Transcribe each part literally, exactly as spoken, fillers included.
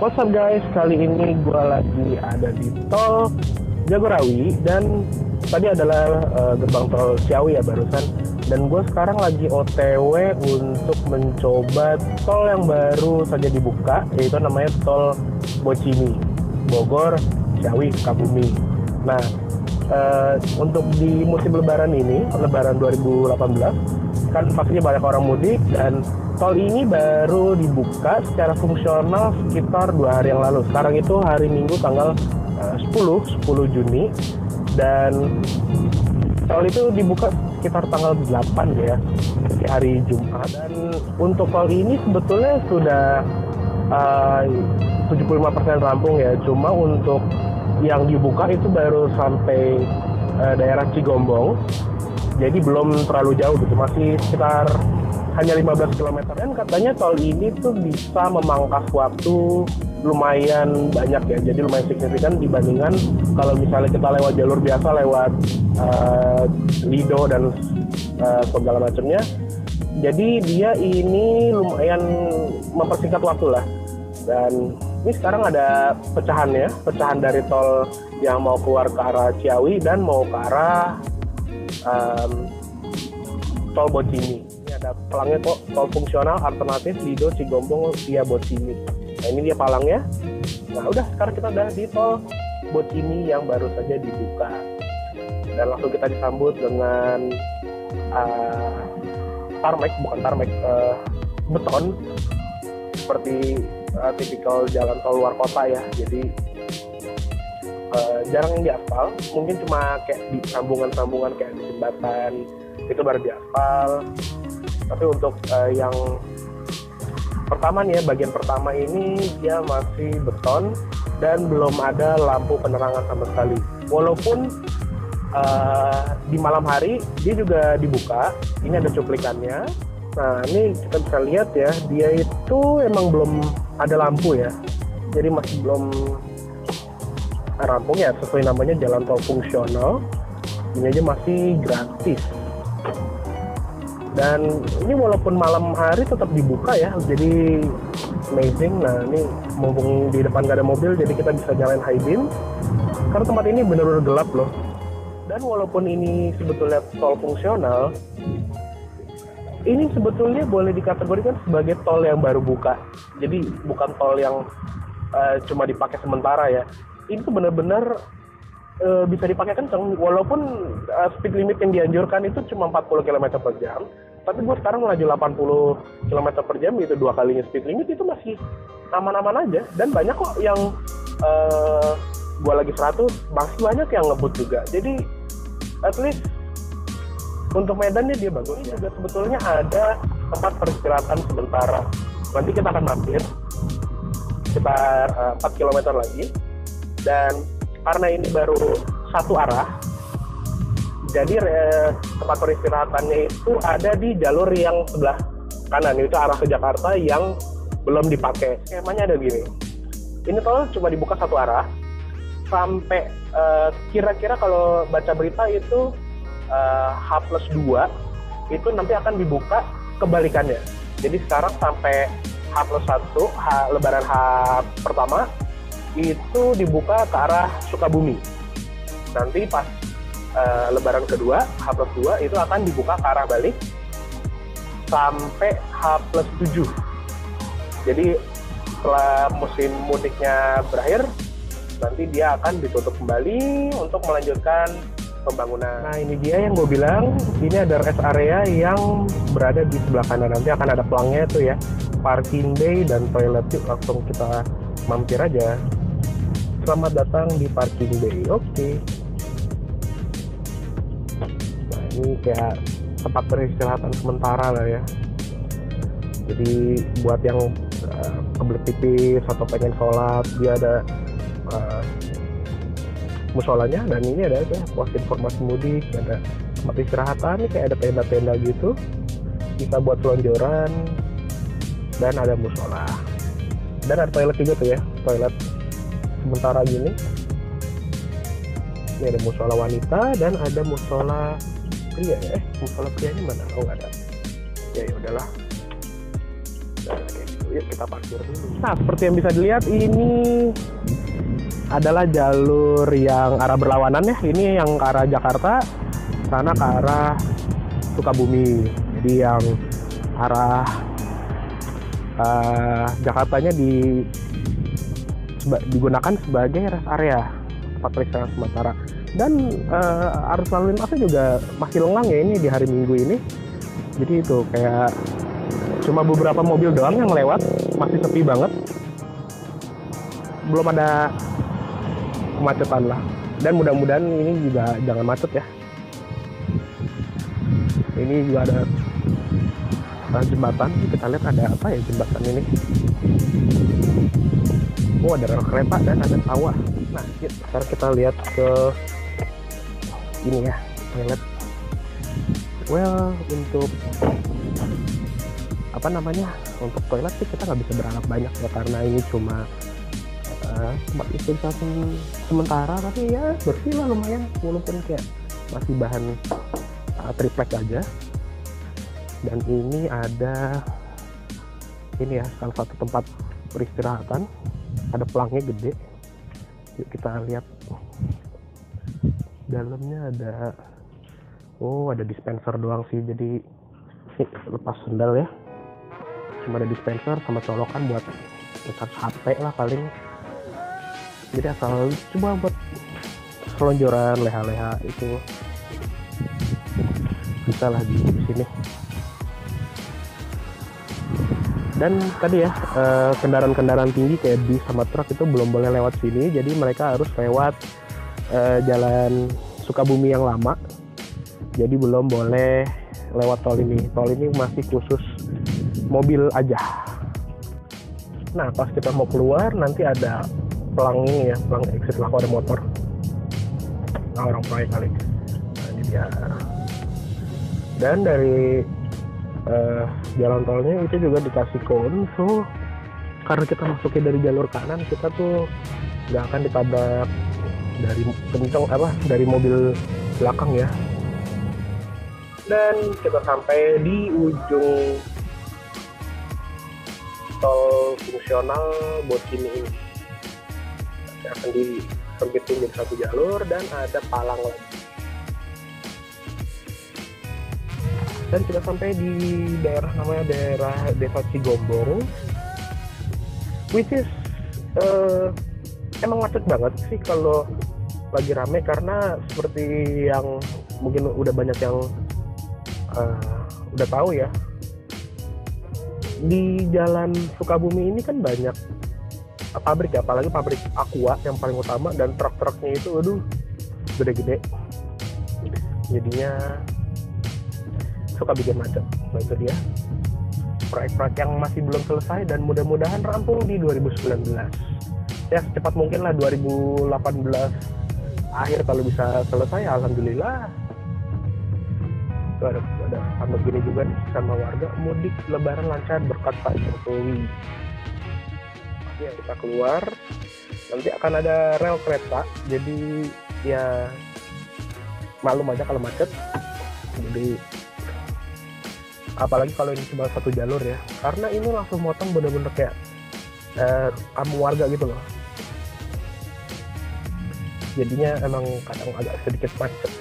What's up guys, kali ini gue lagi ada di tol Jagorawi dan tadi adalah uh, gerbang tol Ciawi ya barusan. Dan gue sekarang lagi O T W untuk mencoba tol yang baru saja dibuka, yaitu namanya tol Bocimi, Bogor, Ciawi, Sukabumi. Nah, uh, untuk di musim lebaran ini, lebaran dua ribu delapan belas, kan pastinya banyak orang mudik dan tol ini baru dibuka secara fungsional sekitar dua hari yang lalu. Sekarang itu hari Minggu tanggal uh, sepuluh Juni dan tol itu dibuka sekitar tanggal delapan ya, hari Jumat. Dan untuk tol ini sebetulnya sudah uh, tujuh puluh lima persen rampung ya. Cuma untuk yang dibuka itu baru sampai uh, daerah Cigombong. Jadi belum terlalu jauh gitu, masih sekitar hanya lima belas kilometer. Dan katanya tol ini tuh bisa memangkas waktu lumayan banyak ya, jadi lumayan signifikan dibandingkan kalau misalnya kita lewat jalur biasa, lewat uh, Lido dan uh, segala macamnya. Jadi dia ini lumayan mempersingkat waktu lah. Dan ini sekarang ada pecahannya, pecahan dari tol yang mau keluar ke arah Ciawi dan mau ke arah um, tol Bocimi. Ini ada pelangnya kok, tol fungsional alternatif Lido Cigombong via Bocimi. Nah ini dia palangnya. Nah udah, sekarang kita udah di tol Bocimi yang baru saja dibuka. Dan langsung kita disambut dengan uh, tarmac, bukan tarmac, uh, beton. Seperti uh, tipikal jalan tol luar kota ya. Jadi uh, jarang yang diaspal. Mungkin cuma kayak di sambungan-sambungan kayak di jembatan itu baru diaspal. Tapi untuk uh, yang pertama nih ya, bagian pertama ini dia masih beton dan belum ada lampu penerangan sama sekali. Walaupun uh, di malam hari dia juga dibuka, ini ada cuplikannya. Nah ini kita bisa lihat ya, dia itu emang belum ada lampu ya. Jadi masih belum rampung ya, sesuai namanya jalan tol fungsional. Ini aja masih gratis. Dan ini walaupun malam hari tetap dibuka ya, jadi amazing. Nah ini mumpung di depan gak ada mobil, jadi kita bisa jalan high beam karena tempat ini benar-benar gelap loh. Dan walaupun ini sebetulnya tol fungsional, ini sebetulnya boleh dikategorikan sebagai tol yang baru buka. Jadi bukan tol yang uh, cuma dipakai sementara ya. Ini tuh benar-benar Uh, bisa dipakai kenceng, walaupun uh, speed limit yang dianjurkan itu cuma empat puluh kilometer per jam, tapi gue sekarang melaju delapan puluh kilometer per jam, itu dua kalinya speed limit, itu masih aman-aman aja. Dan banyak kok yang uh, gue lagi seratus, masih banyak yang ngebut juga. Jadi at least untuk medannya dia bagus. Ini juga sebetulnya ada tempat peristirahatan sementara, nanti kita akan mampir sekitar uh, empat kilometer lagi. Dan karena ini baru satu arah, jadi eh, tempat peristirahatannya itu ada di jalur yang sebelah kanan, itu arah ke Jakarta yang belum dipakai. Skemanya ada gini, ini tol cuma dibuka satu arah, sampai eh, kira-kira kalau baca berita itu eh, H plus dua, itu nanti akan dibuka kebalikannya. Jadi sekarang sampai H plus satu, H, lebaran H pertama, itu dibuka ke arah Sukabumi. Nanti pas uh, lebaran kedua, H plus dua, itu akan dibuka ke arah balik sampai H plus tujuh. Jadi setelah musim mudiknya berakhir, nanti dia akan ditutup kembali untuk melanjutkan pembangunan. Nah ini dia yang gue bilang, ini ada rest area yang berada di sebelah kanan. Nanti akan ada pelangnya tuh ya, parking bay dan toilet. Yuk langsung kita mampir aja. Selamat datang di parking bay. Oke. Okay. Nah ini kayak tempat peristirahatan sementara lah ya. Jadi buat yang uh, kebelet pipis atau pengen sholat, dia ada uh, musolanya. Dan ini ada ya, pos informasi mudik, ada tempat istirahatan, ini kayak ada tenda-tenda gitu, bisa buat selonjoran, dan ada musola. Dan ada toilet juga tuh ya, toilet sementara gini. Ini ada musola wanita dan ada musola pria ya. Eh, musola prianya mana? Oh nggak ada. Ya ya udahlah. Nah, kayak gitu. Yuk kita parkir dulu. Nah, seperti yang bisa dilihat ini adalah jalur yang arah berlawanan ya. Ini yang ke arah Jakarta, sana ke arah Sukabumi. Jadi yang arah uh, Jakartanya di seba, digunakan sebagai rest area tempat peristirahatan sementara. Dan uh, arus lalu lintasnya juga masih lengang ya ini di hari Minggu ini. Jadi itu kayak cuma beberapa mobil doang yang lewat, masih sepi banget. Belum ada kemacetan lah. Dan mudah-mudahan ini juga jangan macet ya. Ini juga ada uh, jembatan. Kita lihat ada apa ya jembatan ini. Oh, ada rel kereta dan ada sawah. Nah, yuk, sekarang kita lihat ke ini ya, toilet. Well, untuk apa namanya, untuk toilet sih kita nggak bisa berharap banyak ya, karena ini cuma uh, tempat istirahat sementara, tapi ya bersih lah lumayan, walaupun kayak masih bahan uh, triplek aja. Dan ini ada ini ya, salah satu tempat peristirahatan, ada pelangnya gede. Yuk kita lihat dalamnya. Ada oh ada dispenser doang sih, jadi nih, lepas sendal ya, cuma ada dispenser sama colokan buat ngecas H P lah paling. Jadi asal cuma buat selonjoran, leha-leha itu bisa lah di sini. Dan tadi ya, kendaraan-kendaraan tinggi kayak bis sama truk itu belum boleh lewat sini, jadi mereka harus lewat eh, jalan Sukabumi yang lama. Jadi belum boleh lewat tol ini. Tol ini masih khusus mobil aja. Nah, pas kita mau keluar nanti ada pelang ini ya, pelang exit lah kalau ada motor. Nah, orang proyek kali. Nah, ini dia. Dan dari uh, jalan tolnya itu juga dikasih cone, so karena kita masuknya dari jalur kanan, kita tuh nggak akan ditabrak dari kenceng apa dari mobil belakang ya. Dan kita sampai di ujung tol fungsional Bocimi ini. Kita akan disempitin jadi satu jalur dan ada palang lagi. Dan kita sampai di daerah namanya daerah Desa Cigombong, which is uh, emang macet banget sih kalau lagi rame, karena seperti yang mungkin udah banyak yang uh, udah tahu ya, di jalan Sukabumi ini kan banyak pabrik ya, apalagi pabrik Aqua yang paling utama, dan truk-truknya itu aduh gede-gede, jadinya suka bikin macet. Nah itu dia proyek-proyek yang masih belum selesai dan mudah-mudahan rampung di dua ribu sembilan belas ya, secepat mungkin lah dua ribu delapan belas akhir kalau bisa selesai, alhamdulillah. Itu ada ada sama gini juga nih, sama warga mudik lebaran lancar berkat Pak Jokowi. Ya, kita keluar nanti akan ada rel kereta, jadi ya malum aja kalau macet. Jadi apalagi kalau ini cuma satu jalur ya, karena ini langsung motong bener-bener kayak eh, kamu warga gitu loh, jadinya emang kadang agak sedikit macet.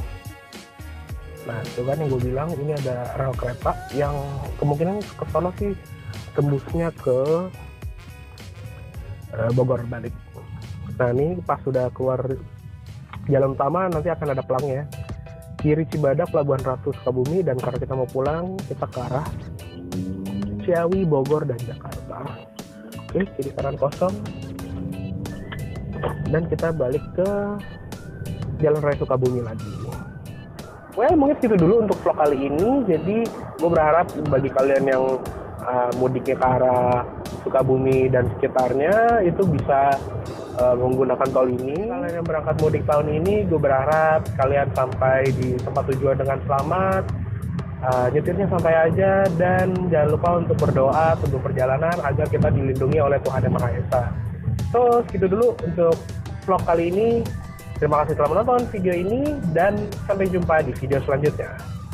Nah itu kan yang gue bilang, ini ada rel kereta yang kemungkinan ke sono sih tembusnya ke eh, Bogor balik. Nah ini pas sudah keluar jalan utama nanti akan ada pelangnya, kiri Cibadak, Pelabuhan Ratu, Sukabumi, dan karena kita mau pulang kita ke arah Ciawi, Bogor, dan Jakarta. Oke, kiri kanan kosong dan kita balik ke Jalan Raya Sukabumi lagi. Well, mungkin segitu dulu untuk vlog kali ini. Jadi gue berharap bagi kalian yang uh, mudiknya ke arah Sukabumi dan sekitarnya itu bisa uh, menggunakan tol ini. Kalian yang berangkat mudik tahun ini, gue berharap kalian sampai di tempat tujuan dengan selamat, uh, nyetirnya sampai aja, dan jangan lupa untuk berdoa sebelum perjalanan agar kita dilindungi oleh Tuhan Yang Maha Esa. So, segitu dulu untuk vlog kali ini. Terima kasih telah menonton video ini dan sampai jumpa di video selanjutnya.